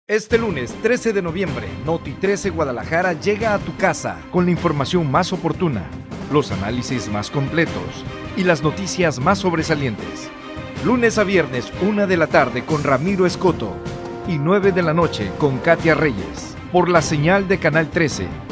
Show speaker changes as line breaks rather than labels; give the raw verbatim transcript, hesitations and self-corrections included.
Este lunes trece de noviembre, Noti trece Guadalajara llega a tu casa con la información más oportuna, los análisis más completos y las noticias más sobresalientes. Lunes a viernes, una de la tarde con Ramiro Escoto y nueve de la noche con Katia Reyes, por la señal de Canal trece.